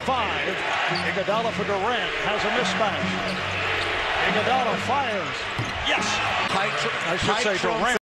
5. Iguodala for Durant has a mismatch. Iguodala fires. Yes. Tight, I should say Durant.